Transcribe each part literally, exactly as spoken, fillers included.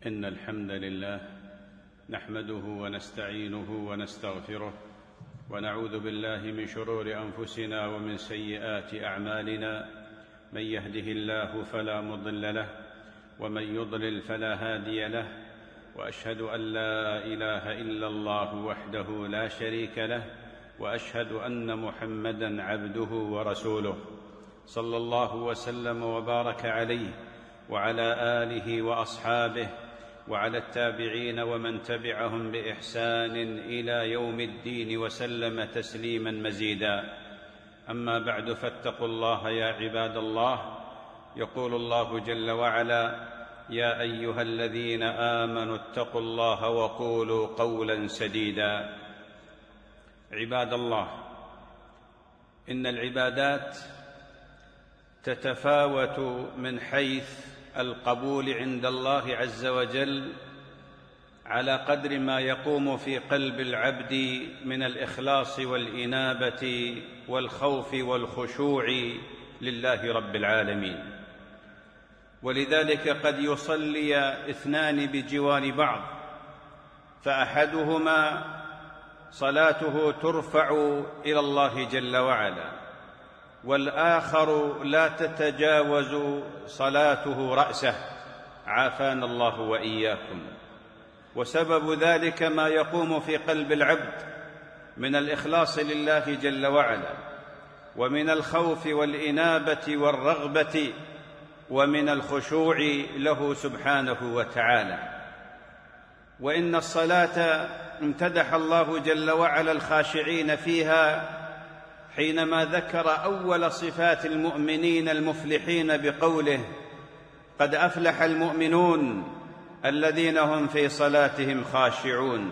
إن الحمد لله نحمده ونستعينه ونستغفره ونعوذ بالله من شرور أنفسنا ومن سيئات أعمالنا. من يهده الله فلا مضل له ومن يضلل فلا هادي له، وأشهد أن لا إله إلا الله وحده لا شريك له، وأشهد أن محمدًا عبده ورسوله، صلى الله وسلم وبارك عليه وعلى آله وأصحابه وعلى التابعين ومن تبعهم بإحسان إلى يوم الدين وسلم تسليماً مزيداً. أما بعد، فاتقوا الله يا عباد الله. يقول الله جل وعلا: يا أيها الذين آمنوا اتقوا الله وقولوا قولاً سديداً. عباد الله، إن العبادات تتفاوت من حيث القبول عند الله عز وجل على قدر ما يقوم في قلب العبد من الإخلاص والإنابة والخوف والخشوع لله رب العالمين. ولذلك قد يصلي اثنان بجوار بعض، فأحدهما صلاته ترفع إلى الله جل وعلا، والآخر لا تتجاوز صلاته رأسه، عافانا الله وإياكم. وسبب ذلك ما يقوم في قلب العبد من الإخلاص لله جل وعلا، ومن الخوف والإنابة والرغبة، ومن الخشوع له سبحانه وتعالى. وإن الصلاة امتدح الله جل وعلا الخاشعين فيها حينما ذكر أول صفات المؤمنين المفلحين بقوله: قد أفلح المؤمنون الذين هم في صلاتهم خاشعون.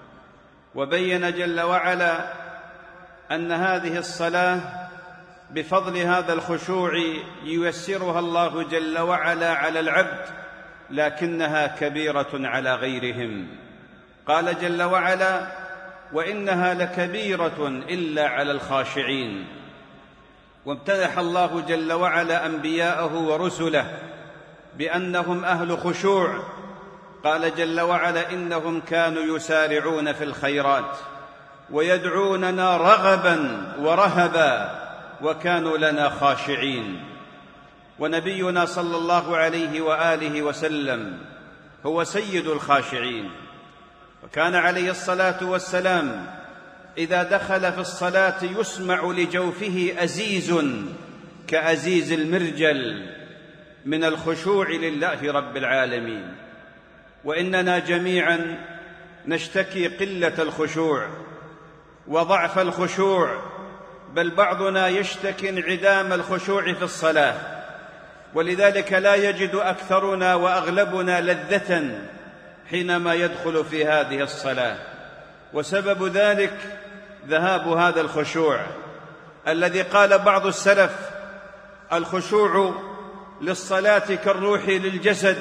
وبين جل وعلا أن هذه الصلاة بفضل هذا الخشوع ييسرها الله جل وعلا على العبد، لكنها كبيرة على غيرهم. قال جل وعلا: وإنها لكبيرة إلا على الخاشعين. وامتدح الله جل وعلا أنبياءه ورسله بأنهم أهل خشوع. قال جل وعلا: إنهم كانوا يسارعون في الخيرات ويدعوننا رغبا ورهبا وكانوا لنا خاشعين. ونبينا صلى الله عليه وآله وسلم هو سيد الخاشعين، وكان عليه الصلاة والسلام إذا دخل في الصلاة يسمع لجوفه أزيز كأزيز المرجل من الخشوع لله رب العالمين. وإننا جميعاً نشتكي قلة الخشوع وضعف الخشوع، بل بعضنا يشتكي انعدام الخشوع في الصلاة، ولذلك لا يجد أكثرنا وأغلبنا لذة حينما يدخل في هذه الصلاة. وسبب ذلك ذهاب هذا الخشوع الذي قال بعض السلف: الخشوع للصلاة كالروح للجسد،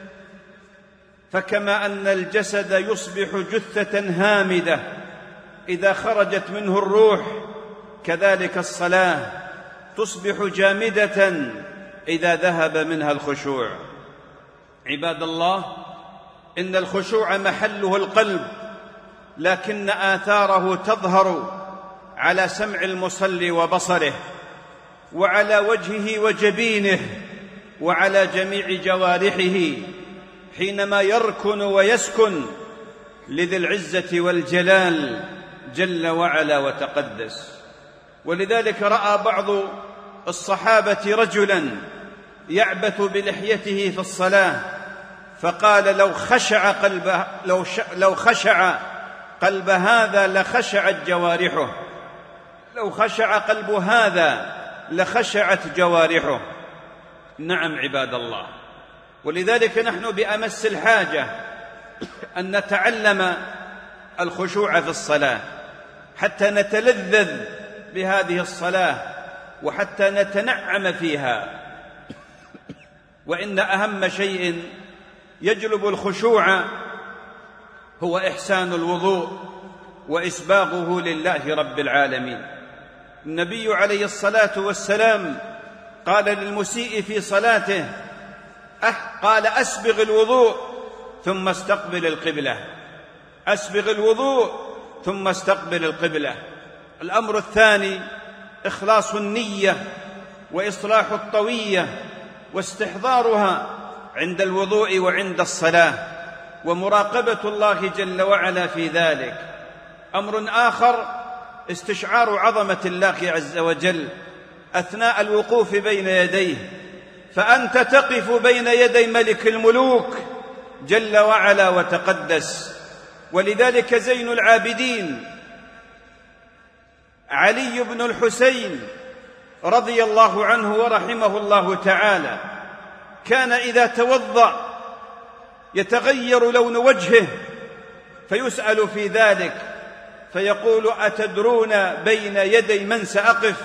فكما أن الجسد يصبح جثة هامدة إذا خرجت منه الروح، كذلك الصلاة تصبح جامدة إذا ذهب منها الخشوع. عباد الله، إن الخشوع محله القلب، لكن آثاره تظهر على سمع المصلي وبصره، وعلى وجهه وجبينه، وعلى جميع جوارحه حينما يركن ويسكن لذي العزة والجلال جل وعلا وتقدس. ولذلك رأى بعض الصحابة رجلاً يعبث بلحيته في الصلاة، فقال: لو خشع قلب لو لو خشع قلب هذا لخشعت جوارحه، لو خشع قلب هذا لخشعت جوارحه. نعم عباد الله، ولذلك نحن بأمس الحاجة أن نتعلم الخشوع في الصلاة حتى نتلذذ بهذه الصلاة وحتى نتنعم فيها. وإن أهم شيء يجلب الخشوع هو إحسان الوضوء وإسباغه لله رب العالمين. النبي عليه الصلاة والسلام قال للمسيء في صلاته: أه قال: أسبغ الوضوء ثم استقبل القبلة، أسبغ الوضوء ثم استقبل القبلة. الأمر الثاني إخلاص النية وإصلاح الطوية واستحضارها عند الوضوء وعند الصلاة، ومراقبة الله جل وعلا في ذلك. أمر آخر استشعار عظمة الله عز وجل أثناء الوقوف بين يديه، فأنت تقف بين يدي ملك الملوك جل وعلا وتقدس. ولذلك زين العابدين علي بن الحسين رضي الله عنه ورحمه الله تعالى كان إذا توضأ يتغير لون وجهه، فيسأل في ذلك فيقول: أتدرون بين يدي من سأقف؟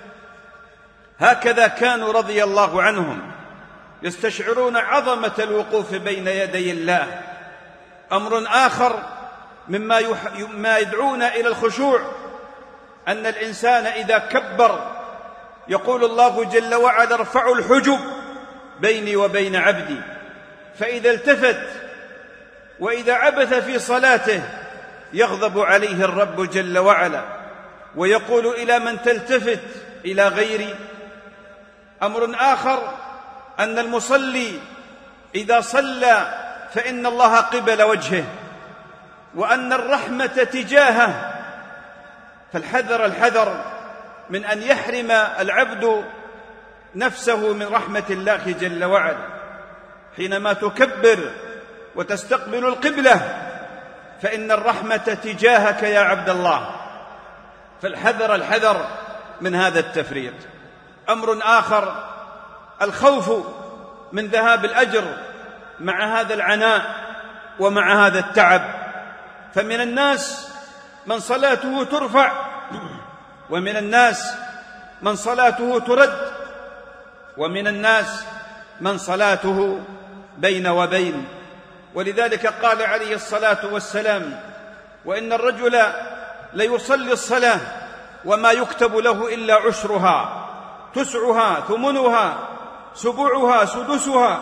هكذا كانوا رضي الله عنهم يستشعرون عظمة الوقوف بين يدي الله. أمر آخر مما ما يدعونا إلى الخشوع أن الإنسان إذا كبر يقول الله جل وعلا: ارفعوا الحجب بيني وبين عبدي. فإذا التفت وإذا عبث في صلاته يغضب عليه الرب جل وعلا ويقول: إلى من تلتفت؟ إلى غيري؟ أمر آخر أن المصلي إذا صلى فإن الله قبل وجهه، وأن الرحمة تجاهه، فالحذر الحذر من أن يحرم العبد نفسه من رحمة الله جل وعلا. حينما تكبر وتستقبل القبلة فإن الرحمة تجاهك يا عبد الله، فالحذر الحذر من هذا التفريط. أمر آخر الخوف من ذهاب الأجر مع هذا العناء ومع هذا التعب، فمن الناس من صلاته ترفع، ومن الناس من صلاته ترد، ومن الناس من صلاته بين وبين. ولذلك قال عليه الصلاة والسلام: وإن الرجل ليصلي الصلاة وما يكتب له إلا عشرها، تسعها، ثمنها، سبعها، سدسها،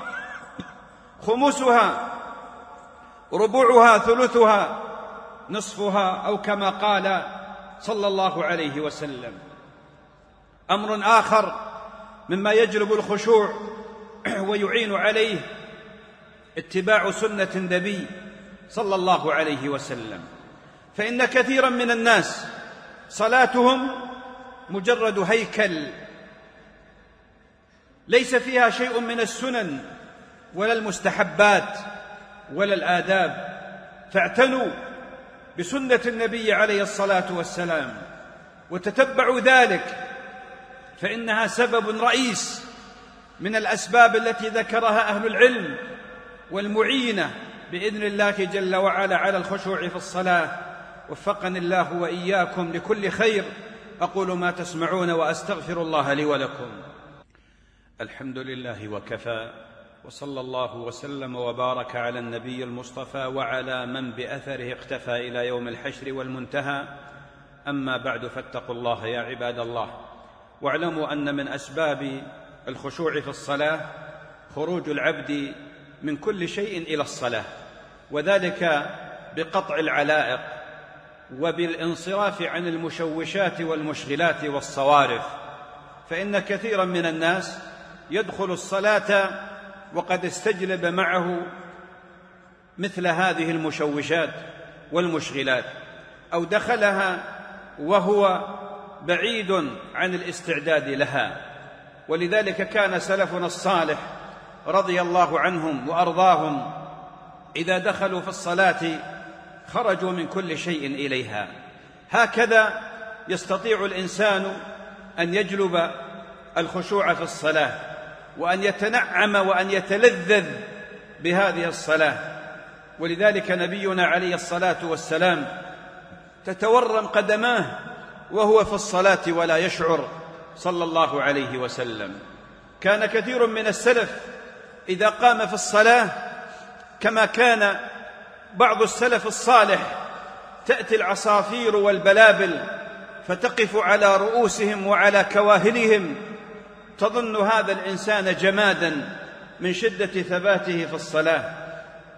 خمسها، ربعها، ثلثها، نصفها، أو كما قال صلى الله عليه وسلم. أمر آخر مما يجلب الخشوع ويعين عليه اتباع سنة النبي صلى الله عليه وسلم، فإن كثيرا من الناس صلاتهم مجرد هيكل ليس فيها شيء من السنن ولا المستحبات ولا الآداب، فاعتنوا بسنة النبي عليه الصلاة والسلام وتتبعوا ذلك، فإنها سبب رئيس من الأسباب التي ذكرها أهل العلم والمعينة بإذن الله جل وعلا على الخشوع في الصلاة. وفقني الله وإياكم لكل خير. أقول ما تسمعون وأستغفر الله لي ولكم. الحمد لله وكفى، وصلى الله وسلم وبارك على النبي المصطفى وعلى من بأثره اقتفى إلى يوم الحشر والمنتهى. أما بعد، فاتقوا الله يا عباد الله، واعلموا أن من أسباب الخشوع في الصلاة خروج العبد من كل شيء إلى الصلاة، وذلك بقطع العلائق وبالانصراف عن المشوشات والمشغلات والصوارف. فإن كثيرا من الناس يدخل الصلاة وقد استجلب معه مثل هذه المشوشات والمشغلات، أو دخلها وهو بعيد عن الاستعداد لها. ولذلك كان سلفنا الصالح رضي الله عنهم وأرضاهم إذا دخلوا في الصلاة خرجوا من كل شيء إليها. هكذا يستطيع الإنسان أن يجلب الخشوع في الصلاة وأن يتنعم وأن يتلذذ بهذه الصلاة. ولذلك نبينا عليه الصلاة والسلام تتورم قدماه وهو في الصلاة ولا يشعر صلى الله عليه وسلم. كان كثير من السلف إذا قام في الصلاة كما كان بعض السلف الصالح تأتي العصافير والبلابل فتقف على رؤوسهم وعلى كواهلهم، تظن هذا الإنسان جمادا من شدة ثباته في الصلاة.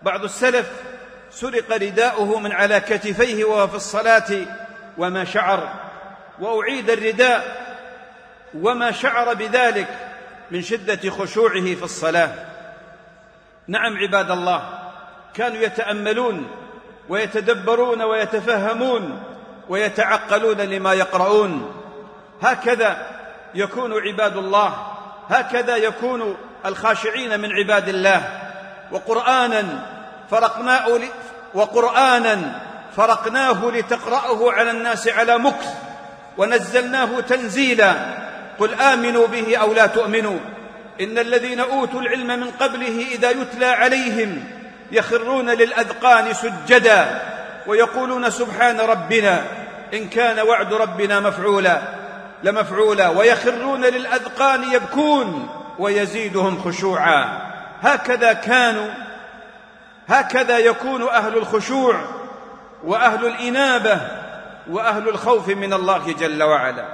بعض السلف سرق رداؤه من على كتفيه وهو في الصلاة وما شعر، وأعيد الرداء وما شعر بذلك من شدة خشوعه في الصلاة. نعم عباد الله، كانوا يتأملون ويتدبرون ويتفهمون ويتعقلون لما يقرؤون. هكذا يكون عباد الله، هكذا يكون الخاشعين من عباد الله. وقرآنا فرقناه وقرآنا فرقناه لتقرأه على الناس على مكث ونزلناه تنزيلا. قل آمنوا به أو لا تؤمنوا إن الذين أوتوا العلم من قبله إذا يتلى عليهم يخرون للأذقان سجدا ويقولون سبحان ربنا إن كان وعد ربنا مفعولا لمفعولا، ويخرون للأذقان يبكون ويزيدهم خشوعا. هكذا كانوا، هكذا يكون أهل الخشوع وأهل الإنابة وأهل الخوف من الله جل وعلا.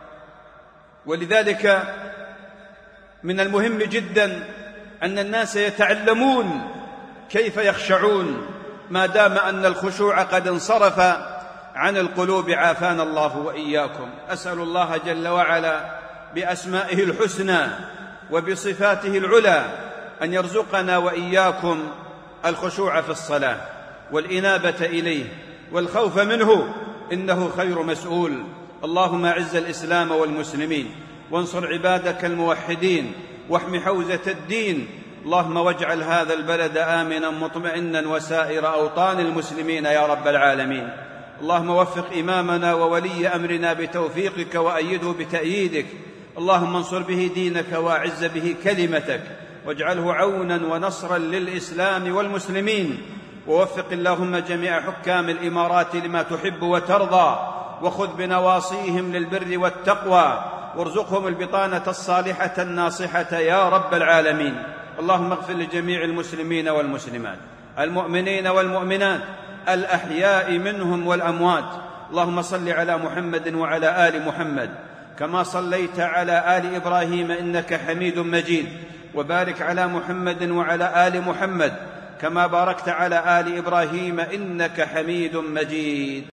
ولذلك من المهم جدا أن الناس يتعلمون كيف يخشعون ما دام أن الخشوع قد انصرف عن القلوب، عافانا الله وإياكم. أسأل الله جل وعلا بأسمائه الحسنى وبصفاته العلى أن يرزقنا وإياكم الخشوع في الصلاة والإنابة إليه والخوف منه، إنه خير مسؤول. اللهم أعز الإسلام والمسلمين وانصر عبادك الموحدين واحم حوزة الدين. اللهم واجعل هذا البلد آمنا مطمئنا وسائر أوطان المسلمين يا رب العالمين. اللهم وفق إمامنا وولي أمرنا بتوفيقك وأيده بتأييدك. اللهم انصر به دينك وأعز به كلمتك واجعله عونا ونصرا للإسلام والمسلمين. ووفق اللهم جميع حكام الإمارات لما تحب وترضى، وخذ بنواصيهم للبر والتقوى، وارزقهم البطانة الصالحة الناصحة يا رب العالمين. اللهم اغفر لجميع المسلمين والمسلمات المؤمنين والمؤمنات الأحياء منهم والأموات. اللهم صل على محمد وعلى آل محمد كما صليت على آل إبراهيم إنك حميد مجيد، وبارك على محمد وعلى آل محمد كما باركت على آل إبراهيم إنك حميد مجيد.